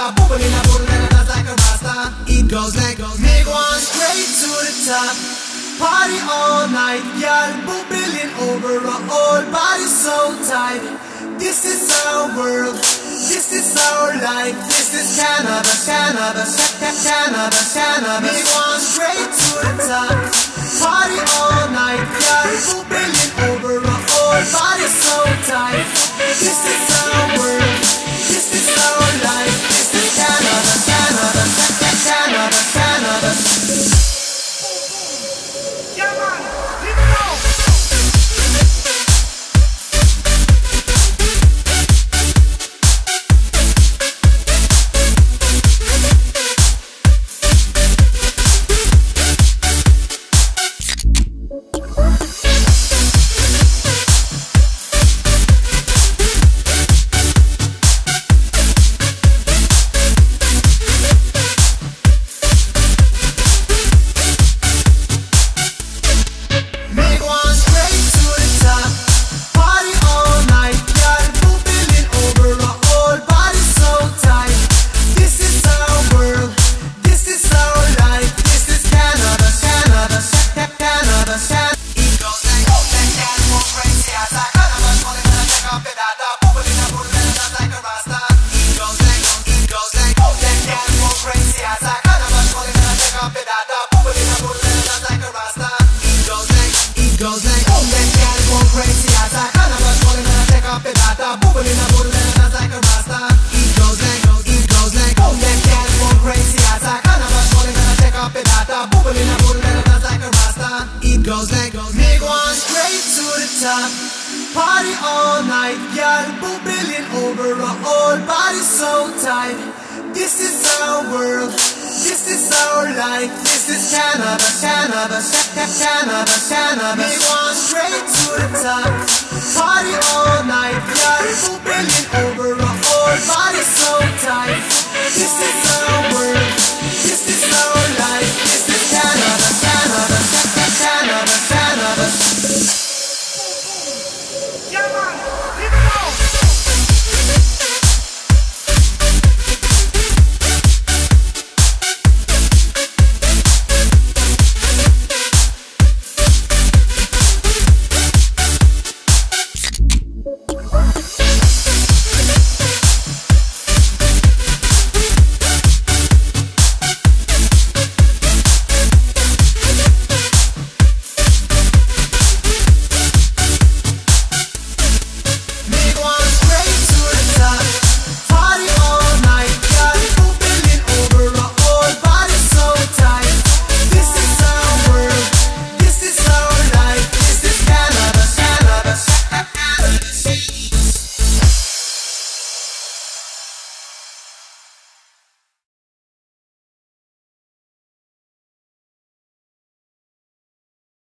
pedata, bubbling up, dance like a rasta. It goes like, me going straight to the top. Party all night, y'all bubbling over our old body so tight. This is our world, this is our life, this is cannabis, cannabis, cannabis, cannabis. Me going straight to the top. Party all night, y'all bubbling over our old body so tight. This is our world, this is our life, this is cannabis, cannabis, cannabis, cannabis. Party all night, y'all bubbling over our old body so tight. This is our world, this is our life, this is cannabis, cannabis, cannabis, cannabis. Me going straight to the top. Party all night, y'all bubbling over our old body so tight.